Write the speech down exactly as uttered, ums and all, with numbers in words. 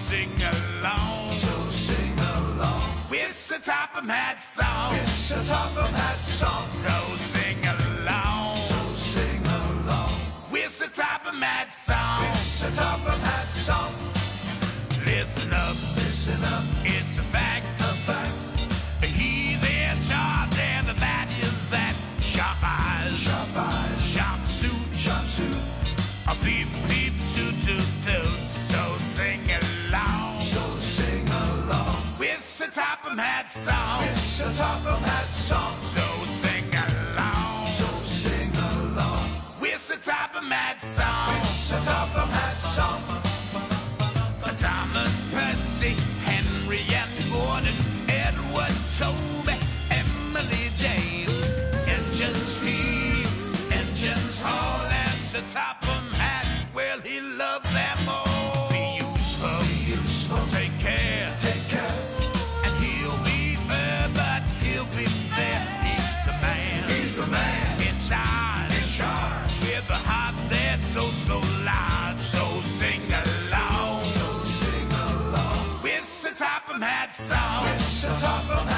sing along. So sing along. With the Topham Hatt song. It's a Topham Hatt song. So sing along. So sing along. With the Topham Hatt song. It's a Topham Hatt song. Listen up, Listen up. it's a fact. A fact. He's in charge, and that is that. Sharp eyes, Sharp eyes. sharp suit, Sharp suit. a beep beep toot toot toot. So sing along. So sing along. With the Topham Hatt song. It's a Topham Hatt song. So sing along. So sing along. With the Topham Hatt song. It's a Topham Hatt song. Thomas, Percy, Henry, and Gordon, Edward, Toby, Emily, James. Engines heave, engines haul, and the Topham Hatt, well, he loves them all. Be useful, Be useful. take care, Take care. and he'll be fair, but he'll be fair. He's the man, He's the man. in charge, In charge. with a heart that's so, so large. So sing along. So sing along. With the Topham Hatt song. It's a Topham Hatt